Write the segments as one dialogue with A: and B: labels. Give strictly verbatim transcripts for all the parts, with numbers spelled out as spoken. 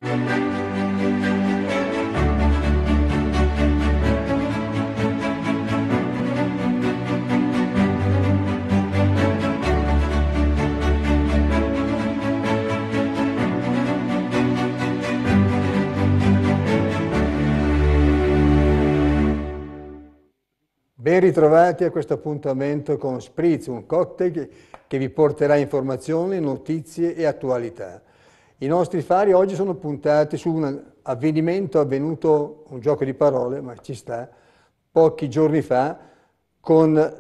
A: Ben ritrovati a questo appuntamento con Spritz, un cocktail che vi porterà informazioni, notizie e attualità. I nostri fari oggi sono puntati su un avvenimento avvenuto, un gioco di parole, ma ci sta, pochi giorni fa, con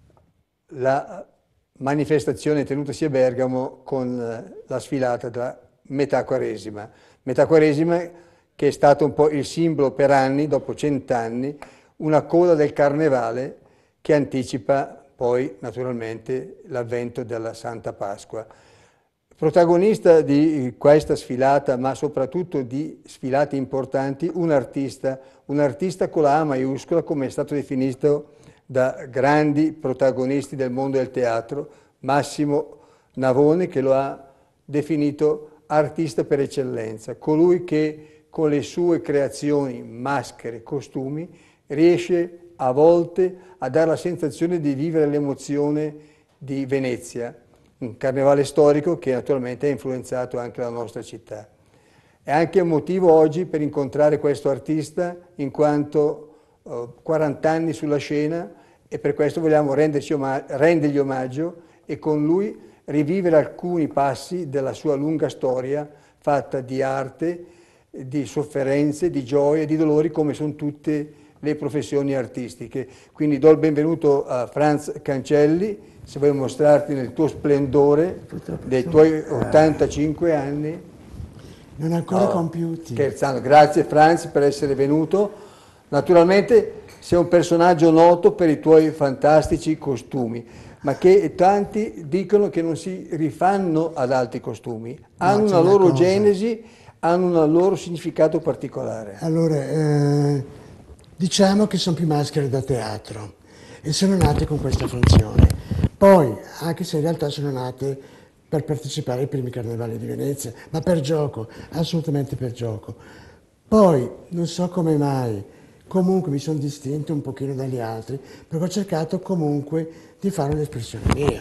A: la manifestazione tenutasi a Bergamo con la sfilata della metà quaresima. Metà quaresima che è stato un po' il simbolo per anni, dopo cent'anni, una coda del carnevale che anticipa poi naturalmente l'avvento della Santa Pasqua. Protagonista di questa sfilata, ma soprattutto di sfilate importanti, un artista, un artista con la A maiuscola, come è stato definito da grandi protagonisti del mondo del teatro, Massimo Navone, che lo ha definito artista per eccellenza, colui che con le sue creazioni, maschere, costumi, riesce a volte a dare la sensazione di vivere l'emozione di Venezia, un carnevale storico che naturalmente ha influenzato anche la nostra città. È anche un motivo oggi per incontrare questo artista, in quanto eh, quaranta anni sulla scena, e per questo vogliamo renderci oma- rendergli omaggio e con lui rivivere alcuni passi della sua lunga storia fatta di arte, di sofferenze, di gioie, di dolori, come sono tutte le professioni artistiche. Quindi do il benvenuto a Franz Cancelli, se vuoi mostrarti nel tuo splendore dei tuoi ottantacinque anni.
B: Non ancora
A: no,
B: compiuti.
A: Scherzando, grazie Franz per essere venuto. Naturalmente sei un personaggio noto per i tuoi fantastici costumi, ma che tanti dicono che non si rifanno ad altri costumi, hanno
B: No,
A: una
B: una
A: loro
B: cosa.
A: genesi, hanno un loro significato particolare.
B: Allora, eh, diciamo che sono più maschere da teatro e sono nate con questa funzione. Poi, anche se in realtà sono nate per partecipare ai primi carnevali di Venezia, ma per gioco, assolutamente per gioco. Poi, non so come mai, comunque mi sono distinto un pochino dagli altri, perché ho cercato comunque di fare un'espressione mia.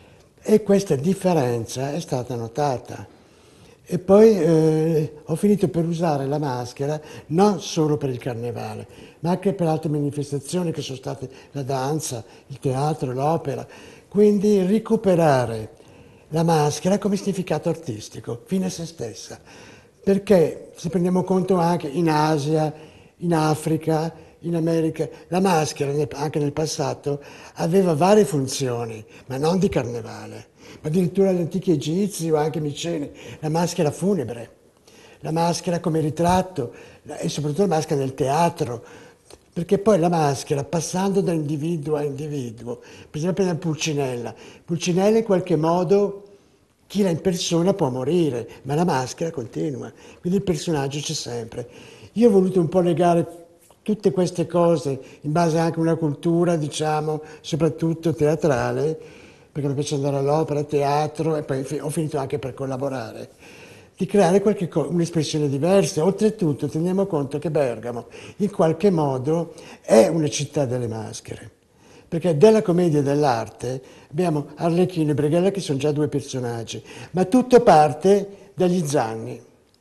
B: E questa differenza è stata notata. E poi eh, ho finito per usare la maschera non solo per il carnevale, ma anche per altre manifestazioni che sono state la danza, il teatro, l'opera. Quindi recuperare la maschera come significato artistico, fine a se stessa. Perché se prendiamo conto anche in Asia, in Africa, in America, la maschera anche nel passato aveva varie funzioni, ma non di carnevale. Ma addirittura gli antichi egizi o anche miceni, la maschera funebre, la maschera come ritratto e soprattutto la maschera nel teatro, perché poi la maschera, passando da individuo a individuo, per esempio nella Pulcinella, Pulcinella in qualche modo chi la impersona può morire, ma la maschera continua, quindi il personaggio c'è sempre. Io ho voluto un po' legare tutte queste cose in base anche a una cultura, diciamo, soprattutto teatrale, perché mi piace andare all'opera, al teatro e poi ho finito anche per collaborare, di creare qualche co- un'espressione diversa. Oltretutto teniamo conto che Bergamo in qualche modo è una città delle maschere, perché della commedia e dell'arte abbiamo Arlecchino e Brighella che sono già due personaggi, ma tutto parte dagli Zanni.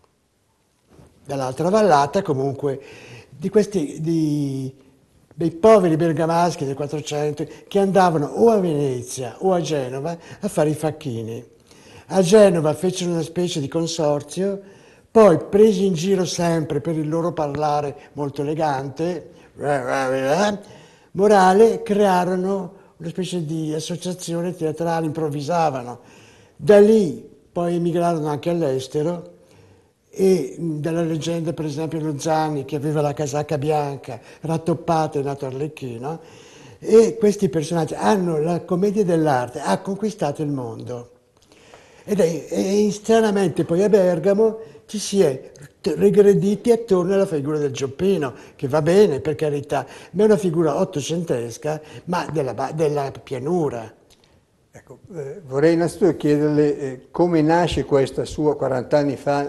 B: Dall'altra vallata comunque di questi... Di, dei poveri bergamaschi del Quattrocento che andavano o a Venezia o a Genova a fare i facchini. A Genova fecero una specie di consorzio, poi presi in giro sempre per il loro parlare molto elegante, morale, crearono una specie di associazione teatrale, improvvisavano. Da lì poi emigrarono anche all'estero, e dalla leggenda per esempio lo Zanni che aveva la casacca bianca rattoppata è nato Arlecchino, e questi personaggi hanno la commedia dell'arte, ha conquistato il mondo ed è, e stranamente poi a Bergamo ci si è regrediti attorno alla figura del Gioppino, che va bene per carità, ma è una figura ottocentesca ma della, della pianura.
A: Ecco, eh, vorrei innanzitutto chiederle eh, come nasce questa sua quaranta anni fa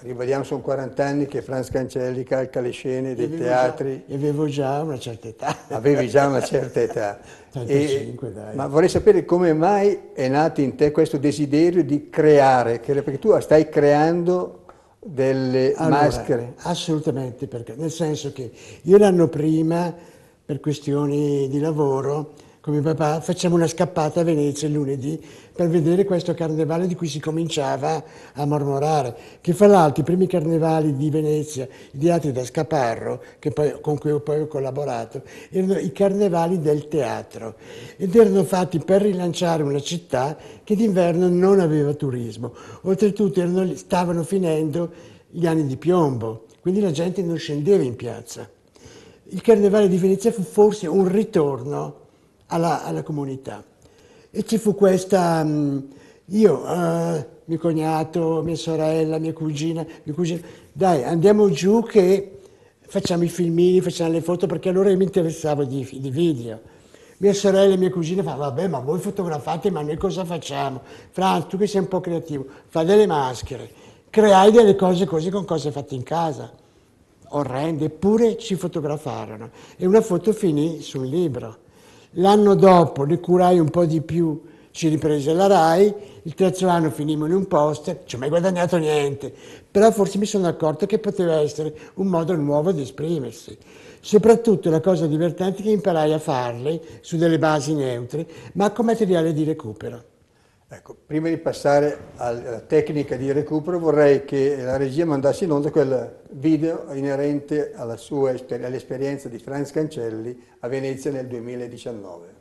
A: ribadiamo, sono quaranta anni che Franz Cancelli calca le scene dei
B: avevo
A: teatri.
B: Già, avevo già una certa età.
A: Avevi già una certa età.
B: trentacinque,
A: E,
B: dai.
A: ma vorrei sapere come mai è nato in te questo desiderio di creare, perché tu stai creando delle
B: Allora,
A: maschere.
B: assolutamente, perché, nel senso che io l'anno prima, per questioni di lavoro, con mio papà facciamo una scappata a Venezia il lunedì per vedere questo carnevale di cui si cominciava a mormorare, che fra l'altro i primi carnevali di Venezia, ideati da Scaparro, che poi, con cui poi ho collaborato, erano i carnevali del teatro ed erano fatti per rilanciare una città che d'inverno non aveva turismo. Oltretutto erano, stavano finendo gli anni di piombo, quindi la gente non scendeva in piazza. Il carnevale di Venezia fu forse un ritorno alla, alla comunità. E ci fu questa, mh, io, eh, mio cognato, mia sorella, mia cugina, mio cugino, dai, andiamo giù che facciamo i filmini, facciamo le foto, perché allora io mi interessavo di, di video. Mia sorella e mia cugina fa, vabbè, ma voi fotografate, ma noi cosa facciamo? Franz, tu che sei un po' creativo, fa delle maschere, creai delle cose così con cose fatte in casa, orrende, eppure ci fotografarono. E una foto finì sul libro. L'anno dopo ne curai un po' di più, ci riprese la RAI, il terzo anno finimmo in un poster, non ci ho mai guadagnato niente, però forse mi sono accorto che poteva essere un modo nuovo di esprimersi. Soprattutto la cosa divertente è che imparai a farle su delle basi neutre, ma con materiale di recupero.
A: Ecco, prima di passare alla tecnica di recupero vorrei che la regia mandasse in onda quel video inerente alla sua esper- all'esperienza di Franz Cancelli a Venezia nel duemiladiciannove.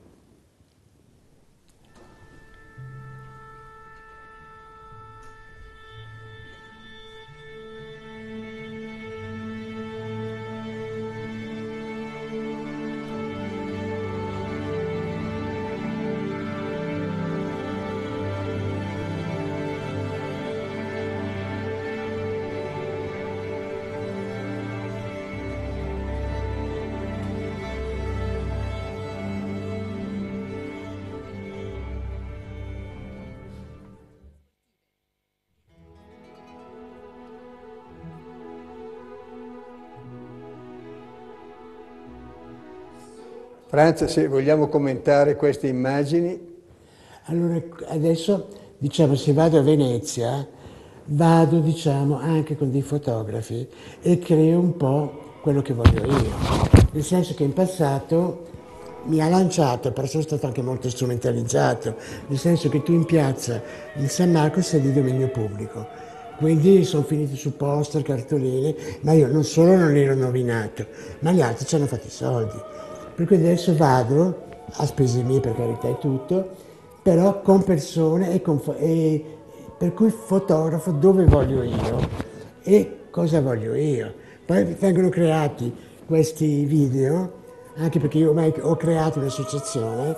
A: Franz, se vogliamo commentare queste immagini.
B: Allora, adesso, diciamo, se vado a Venezia, vado, diciamo, anche con dei fotografi e creo un po' quello che voglio io. Nel senso che in passato mi ha lanciato, però sono stato anche molto strumentalizzato, nel senso che tu in piazza il San Marco sei di dominio pubblico. Quindi sono finiti su poster, cartoline, ma io non solo non ero novinato, ma gli altri ci hanno fatto i soldi. Per cui adesso vado, a spese mie per carità e tutto, però con persone e, con, e per cui fotografo dove voglio io e cosa voglio io. Poi vengono creati questi video, anche perché io ormai ho creato un'associazione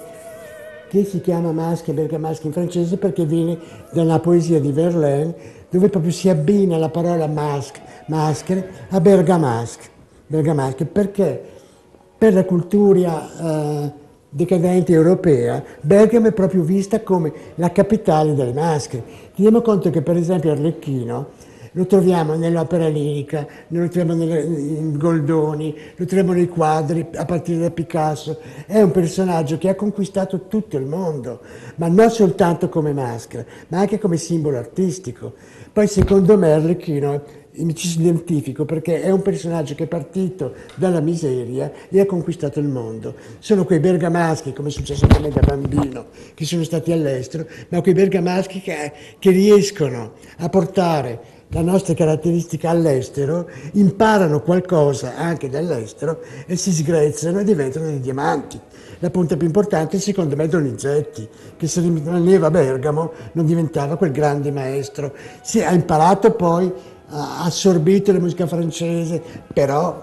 B: che si chiama Masche, Bergamasche in francese, perché viene dalla poesia di Verlaine, dove proprio si abbina la parola masque, maschere, a Bergamasque. Bergamasque, perché per la cultura eh, decadente europea, Bergamo è proprio vista come la capitale delle maschere. Teniamo conto che per esempio Arlecchino lo troviamo nell'opera lirica, lo troviamo in Goldoni, lo troviamo nei quadri a partire da Picasso. È un personaggio che ha conquistato tutto il mondo, ma non soltanto come maschera, ma anche come simbolo artistico. Poi secondo me Arlecchino mi ci identifico perché è un personaggio che è partito dalla miseria e ha conquistato il mondo. Sono quei bergamaschi, come è successo a me da bambino, che sono stati all'estero, ma quei bergamaschi che, che riescono a portare la nostra caratteristica all'estero, imparano qualcosa anche dall'estero e si sgrezzano e diventano dei diamanti. La punta più importante secondo me è Donizetti, che se rimaneva a Bergamo non diventava quel grande maestro. Si ha imparato poi, ha assorbito la musica francese, però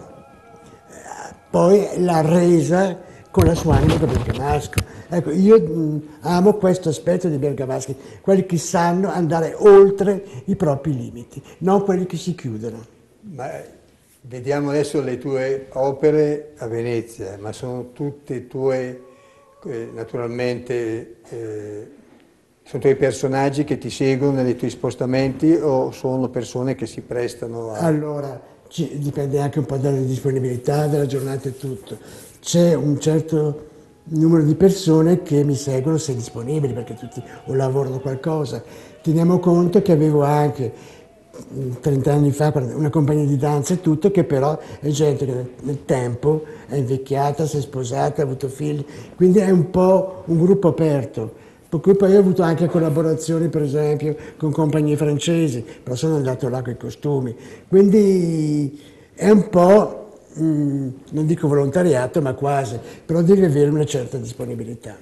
B: eh, poi l'ha resa con la sua anima da bergamasco. Ecco, io mh, amo questo aspetto di bergamaschi, quelli che sanno andare oltre i propri limiti, non quelli che si chiudono.
A: Ma vediamo adesso le tue opere a Venezia, ma sono tutte tue, eh, naturalmente, eh, Sono i tuoi personaggi che ti seguono nei tuoi spostamenti o sono persone che si prestano a...
B: Allora, ci- dipende anche un po' dalla disponibilità della giornata e tutto. C'è un certo numero di persone che mi seguono se disponibili, perché tutti o lavorano qualcosa. Teniamo conto che avevo anche mm, trenta anni fa una compagnia di danza e tutto, che però è gente che nel, nel tempo è invecchiata, si è sposata, ha avuto figli, quindi è un po' un gruppo aperto. Per cui poi ho avuto anche collaborazioni, per esempio, con compagnie francesi, però sono andato là con i costumi. Quindi è un po', mm, non dico volontariato, ma quasi, però devi avere una certa disponibilità.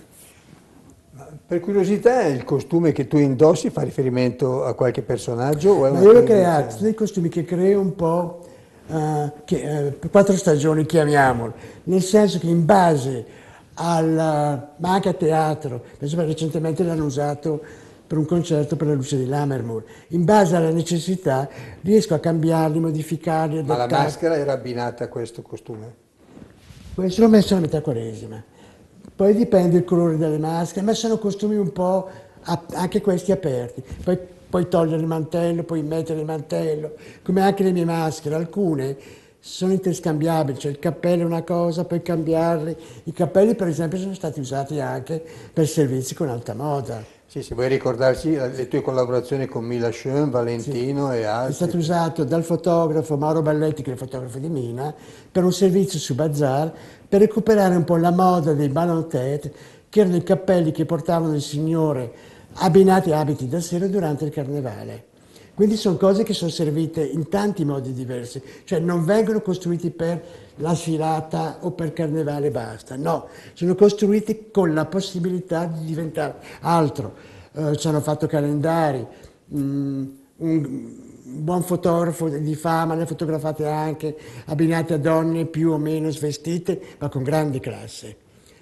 A: Per curiosità, il costume che tu indossi fa riferimento a qualche personaggio o è
B: Ma
A: una
B: io
A: tua
B: ho creato
A: invenzione?
B: dei costumi che creo un po', eh, che, eh, per quattro stagioni, chiamiamolo, nel senso che in base al, ma anche a teatro, penso che recentemente l'hanno usato per un concerto per la luce di Lammermoor, in base alla necessità riesco a cambiarli, modificarli,
A: Ma la
B: adattarli.
A: maschera era abbinata a questo costume?
B: Questo l'ho messo a metà quaresima. Poi dipende il colore delle maschere, ma sono costumi un po' a- anche questi aperti. Poi puoi togliere il mantello, puoi mettere il mantello, come anche le mie maschere. Alcune sono interscambiabili, cioè il cappello è una cosa, puoi cambiarli. I cappelli per esempio sono stati usati anche per servizi con alta moda.
A: Sì, se vuoi ricordarci eh, le tue collaborazioni con Mila Schön,
B: Sì.
A: Valentino e
B: È
A: altri.
B: stato usato dal fotografo Mauro Balletti, che è il fotografo di Mina, per un servizio su Bazar, per recuperare un po' la moda dei ballon tête, che erano i cappelli che portavano il signore abbinati a abiti da sera durante il carnevale. Quindi sono cose che sono servite in tanti modi diversi, cioè non vengono costruiti per la sfilata o per carnevale e basta, no, sono costruiti con la possibilità di diventare altro. Eh, ci hanno fatto calendari, mm, un buon fotografo di fama, ne ha fotografate anche abbinate a donne più o meno svestite, ma con grande classe.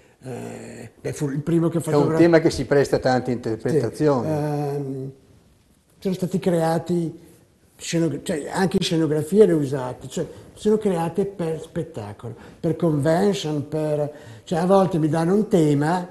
B: Eh, beh, fu il primo che
A: È un
B: fotografò.
A: tema che si presta a tante
B: Sì,
A: interpretazioni.
B: ehm, sono stati creati, sceno- cioè, anche scenografie le ho usate, cioè sono create per spettacolo, per convention, per, cioè a volte mi danno un tema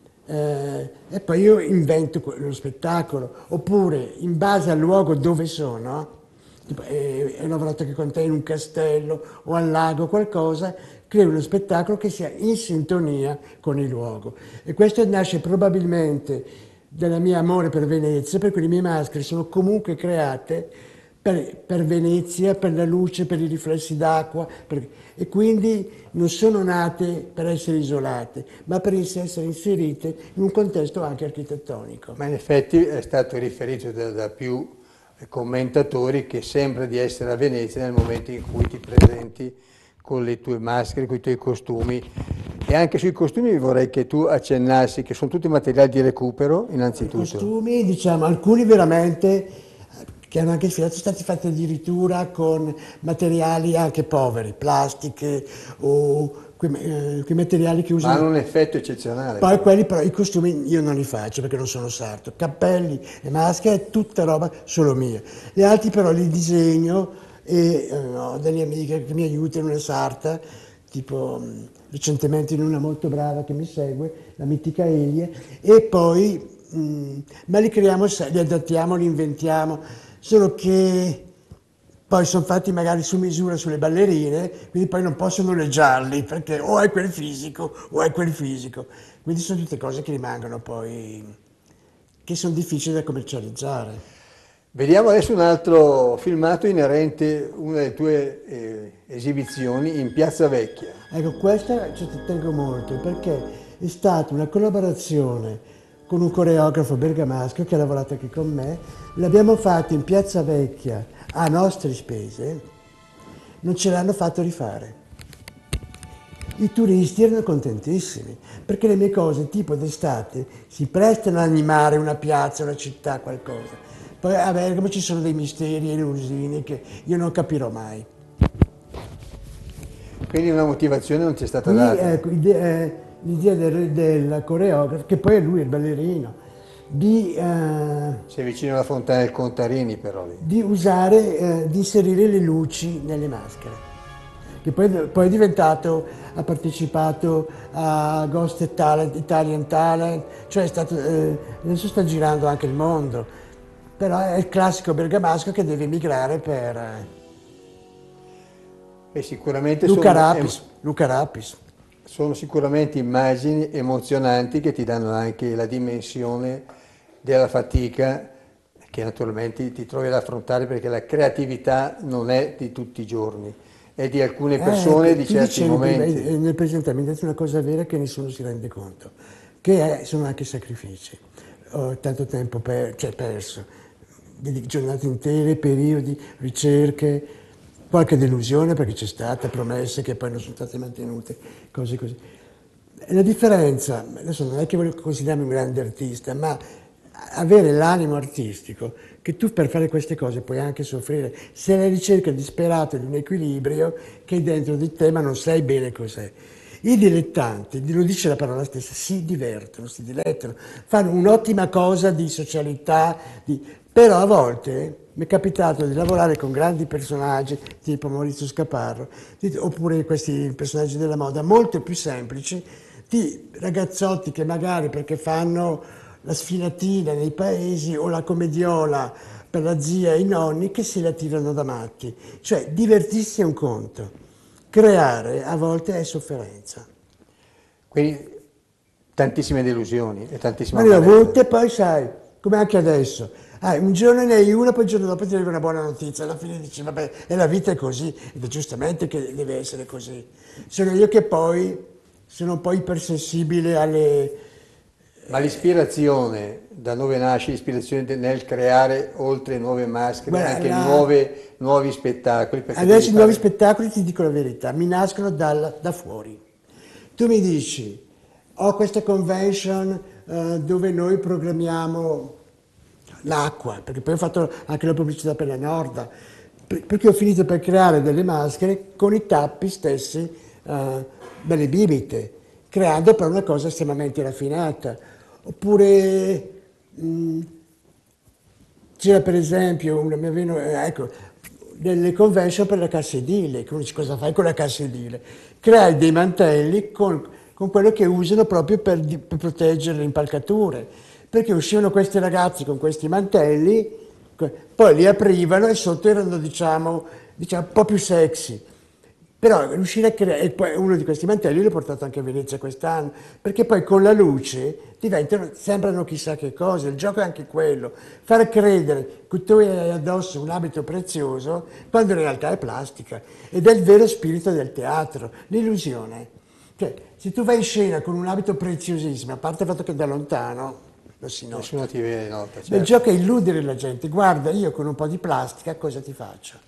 B: eh, e poi io invento que- lo spettacolo, oppure in base al luogo dove sono, tipo, eh, è una volta che con te in un castello o al lago qualcosa, creo uno spettacolo che sia in sintonia con il luogo. E questo nasce probabilmente dal mio amore per Venezia, per cui le mie maschere sono comunque create per, per Venezia, per la luce, per i riflessi d'acqua, per- e quindi non sono nate per essere isolate, ma per essere inserite in un contesto anche architettonico.
A: Ma in effetti è stato riferito da, da più commentatori che sembra di essere a Venezia nel momento in cui ti presenti con le tue maschere, con i tuoi costumi. E anche sui costumi vorrei che tu accennassi che sono tutti materiali di recupero,
B: I
A: innanzitutto.
B: costumi, diciamo, alcuni veramente che hanno anche sfilato, sono stati fatti addirittura con materiali anche poveri, plastiche o quei, eh, quei materiali che
A: Ma hanno
B: usano.
A: un effetto eccezionale.
B: Poi
A: Però.
B: quelli però, i costumi io non li faccio perché non sono sarto. Cappelli e maschere è tutta roba solo mia. Gli altri però li disegno e eh, ho delle amiche che mi aiutano, una sarta, tipo mh, recentemente in una molto brava che mi segue, la mitica Elie, e poi mh, ma li creiamo, li adattiamo, li inventiamo, solo che poi sono fatti magari su misura sulle ballerine, quindi poi non posso noleggiarli perché o hai quel fisico o hai quel fisico. Quindi sono tutte cose che rimangono poi, che sono difficili da commercializzare.
A: Vediamo adesso un altro filmato inerente a una delle tue eh, esibizioni in Piazza Vecchia.
B: Ecco, questa ci tengo molto perché è stata una collaborazione con un coreografo bergamasco che ha lavorato anche con me. L'abbiamo fatto in Piazza Vecchia a nostre spese, non ce l'hanno fatto rifare. I turisti erano contentissimi perché le mie cose tipo d'estate si prestano ad animare una piazza, una città, qualcosa. Poi a Bergamo ci sono dei misteri e illusini che io non capirò mai.
A: Quindi una motivazione non ci è stata
B: Qui
A: data.
B: ecco, ide- eh, l'idea del, del coreografo, che poi è lui il ballerino, di, eh,
A: Sei vicino alla Fontana del Contarini però lì.
B: di usare, eh, di inserire le luci nelle maschere. che poi, poi è diventato, ha partecipato a Ghost Talent, Italian Talent, cioè è stato, eh, adesso sta girando anche il mondo, però è il classico bergamasco che deve emigrare per... Eh,
A: E sicuramente
B: Luca
A: sono, em-
B: Rapis, Luca Rapis.
A: sono sicuramente immagini emozionanti che ti danno anche la dimensione della fatica che naturalmente ti trovi ad affrontare, perché la creatività non è di tutti i giorni, è di alcune persone,
B: Eh,
A: di
B: tu
A: certi
B: dicevi prima,
A: momenti.
B: eh, nel presentare, mi hai detto una cosa vera che nessuno si rende conto, che è- sono anche sacrifici. Ho tanto tempo per, cioè perso, di- giornate intere, periodi, ricerche, qualche delusione perché c'è stata, promesse che poi non sono state mantenute, cose così. E la differenza, adesso non è che voglio considerarmi un grande artista, ma avere l'animo artistico, che tu per fare queste cose puoi anche soffrire, sei alla ricerca disperata di un equilibrio che è dentro di te ma non sai bene cos'è. I dilettanti, lo dice la parola stessa, si divertono, si dilettano, fanno un'ottima cosa di socialità, di... però a volte mi è capitato di lavorare con grandi personaggi tipo Maurizio Scaparro, oppure questi personaggi della moda molto più semplici, di ragazzotti che magari perché fanno la sfilatina nei paesi o la commediola per la zia e i nonni che se la tirano da matti. Cioè divertirsi è un conto, creare a volte è sofferenza.
A: Quindi tantissime delusioni e tantissima
B: Ma ne ho
A: amarezza.
B: avute, poi sai, come anche adesso. Ah, un giorno ne hai una, poi il giorno dopo ti arriva una buona notizia, alla fine dici, vabbè, e la vita è così, ed è giustamente che deve essere così. Sono io che poi sono un po' ipersensibile alle...
A: Ma l'ispirazione, da dove nasce l'ispirazione de- nel creare, oltre nuove maschere,
B: Guarda,
A: anche
B: la-
A: nuove- nuovi spettacoli? Perché devi
B: adesso i nuovi
A: fare...
B: spettacoli, ti dico la verità, mi nascono dal- da fuori. Tu mi dici, ho questa convention eh, dove noi programmiamo l'acqua, perché poi ho fatto anche la pubblicità per la Norda, per- perché ho finito per creare delle maschere con i tappi stessi eh, delle bibite, creando però una cosa estremamente raffinata. Oppure mh, c'era per esempio una, mi avveno- eh, ecco, delle convention per la cassa edile, che uno dice cosa fai con la cassa edile? Creare dei mantelli con, con quello che usano proprio per, di- per proteggere le impalcature, perché uscivano questi ragazzi con questi mantelli, que- poi li aprivano e sotto erano diciamo, diciamo un po' più sexy. Però riuscire a creare, e poi uno di questi mantelli l'ho portato anche a Venezia quest'anno, perché poi con la luce diventano, sembrano chissà che cosa, il gioco è anche quello, far credere che tu hai addosso un abito prezioso quando in realtà è plastica, ed è il vero spirito del teatro, l'illusione. Cioè, se tu vai in scena con un abito preziosissimo, a parte il fatto che da lontano lo si nota,
A: Nessuno ti vede, nota,
B: il
A: certo.
B: gioco è illudere la gente, guarda io con un po' di plastica cosa ti faccio?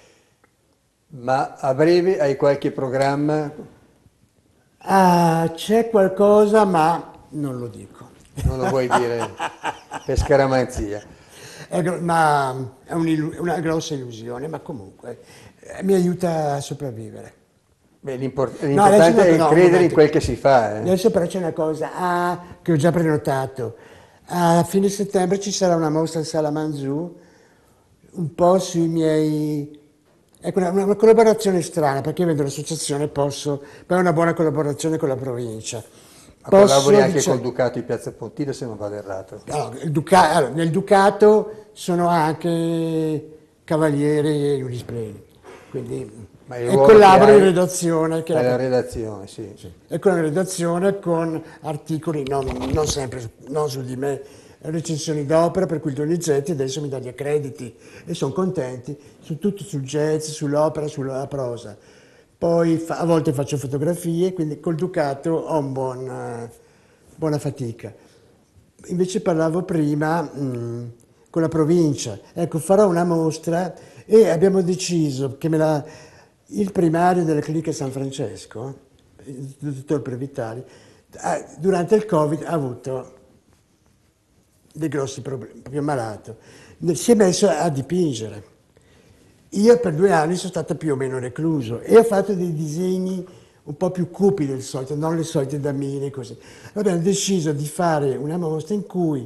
A: Ma a breve hai qualche programma?
B: Ah, c'è qualcosa, ma non lo dico.
A: Non lo vuoi dire per scaramanzia.
B: È gro- ma è un'illu- una grossa illusione, ma comunque eh, mi aiuta a sopravvivere.
A: Beh, l'import-
B: No, adesso
A: l'importante
B: no,
A: è
B: no, un
A: credere in
B: momento.
A: quel che si fa. Eh.
B: Adesso però c'è una cosa ah, che ho già prenotato. A fine settembre ci sarà una mostra al Sala Manzù, un po' sui miei... Ecco, una, una collaborazione strana, perché io vedo l'associazione, posso... Poi è una buona collaborazione con la provincia.
A: Ma
B: Posso,
A: collabori anche
B: diciamo-
A: col Ducato di Piazza Pontile, se non vado errato.
B: Allora, il Duca- allora, nel Ducato sono anche cavalieri e giurispremi, quindi
A: Ma il
B: e
A: ruolo che
B: collaboro in
A: hai
B: redazione, che
A: è la
B: la-
A: redazione, sì.
B: e con la redazione con articoli non, non sempre su- non su di me, recensioni d'opera, per cui il Donizetti adesso mi dà gli accrediti e sono contenti, su tutto sul jazz, sull'opera, sulla prosa. Poi fa- a volte faccio fotografie, quindi col Ducato ho un buon, eh, buona fatica. Invece parlavo prima mh, con la provincia, ecco farò una mostra e abbiamo deciso che me la, il primario della clinica San Francesco, il dottor Previtali, ha- durante il Covid ha avuto dei grossi problemi, proprio ammalato, si è messo a dipingere. Io per due anni sono stato più o meno recluso e ho fatto dei disegni un po' più cupi del solito, non le solite damine così. Abbiamo deciso di fare una mostra in cui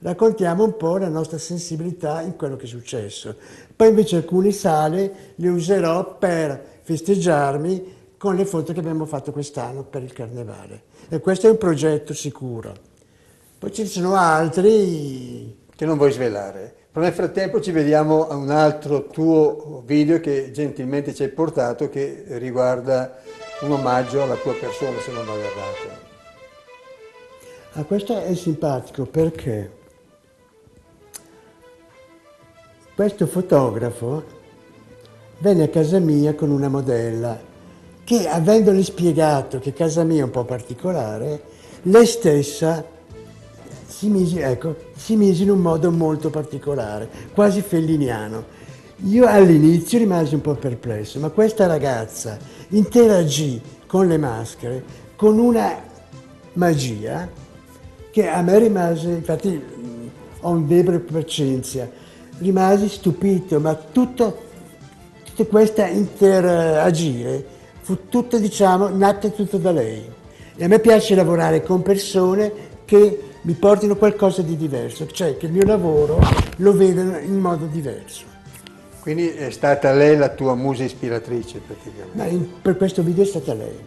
B: raccontiamo un po' la nostra sensibilità in quello che è successo. Poi invece alcune sale le userò per festeggiarmi con le foto che abbiamo fatto quest'anno per il Carnevale. E questo è un progetto sicuro. Poi ci sono altri
A: che non vuoi svelare. Però nel frattempo ci vediamo a un altro tuo video che gentilmente ci hai portato, che riguarda un omaggio alla tua persona, se non vado errato.
B: Ah, questo è simpatico perché questo fotografo venne a casa mia con una modella che, avendole spiegato che casa mia è un po' particolare, lei stessa si mise, ecco, si mise in un modo molto particolare, quasi felliniano. Io all'inizio rimasi un po' perplesso, ma questa ragazza interagì con le maschere con una magia che a me rimase, infatti ho un debole per Cinzia, rimasi stupito, ma tutto, tutta questa interagire fu tutto, diciamo, nata tutto da lei. E a me piace lavorare con persone che mi portino qualcosa di diverso, cioè che il mio lavoro lo vedano in modo diverso.
A: Quindi è stata lei la tua musa ispiratrice praticamente?
B: Ma in, per questo video è stata lei.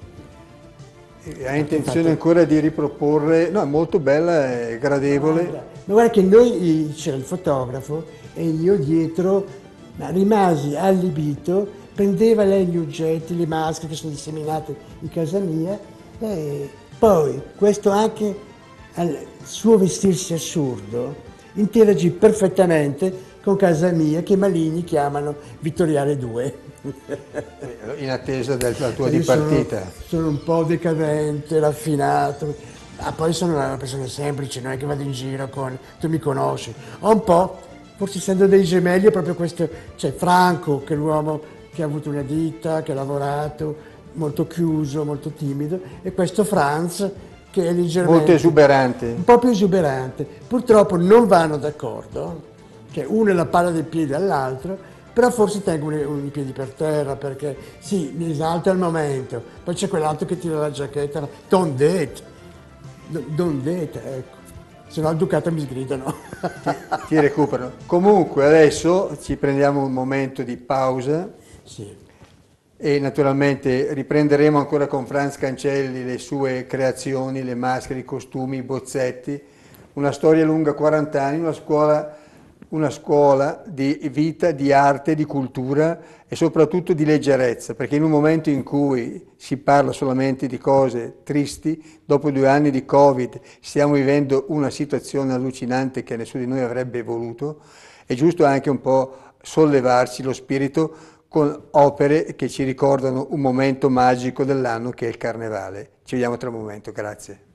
A: E hai intenzione ancora di riproporre? No, è molto bella, è gradevole.
B: Ma guarda che noi, c'era il fotografo e io dietro, ma rimasi allibito, prendeva lei gli oggetti, le maschere che sono disseminate in casa mia, e poi questo anche al suo vestirsi assurdo interagì perfettamente con casa mia, che i maligni chiamano Vittoriale due.
A: In attesa della tua
B: Io
A: dipartita.
B: Sono, sono un po' decadente, raffinato, ah, poi sono una persona semplice, non è che vado in giro con... tu mi conosci. Ho un po', forse essendo dei gemelli, è proprio questo, cioè Franco, che è l'uomo che ha avuto una ditta, che ha lavorato, molto chiuso, molto timido, e questo Franz, che è leggermente...
A: Molto esuberante.
B: Un po' più esuberante. Purtroppo non vanno d'accordo, che uno è la palla del piede all'altro, però forse tengono i piedi per terra, perché sì, mi esalta al momento, poi c'è quell'altro che tira la giacchetta, don't do it, don't do it, ecco, se no al Ducato mi sgridano.
A: Ti, ti recuperano. Comunque adesso ci prendiamo un momento di pausa.
B: Sì.
A: E naturalmente riprenderemo ancora con Franz Cancelli le sue creazioni, le maschere, i costumi, i bozzetti, una storia lunga quaranta anni, una scuola, una scuola di vita, di arte, di cultura e soprattutto di leggerezza, perché in un momento in cui si parla solamente di cose tristi, dopo due anni di Covid stiamo vivendo una situazione allucinante che nessuno di noi avrebbe voluto, è giusto anche un po' sollevarci lo spirito con opere che ci ricordano un momento magico dell'anno che è il Carnevale. Ci vediamo tra un momento, grazie.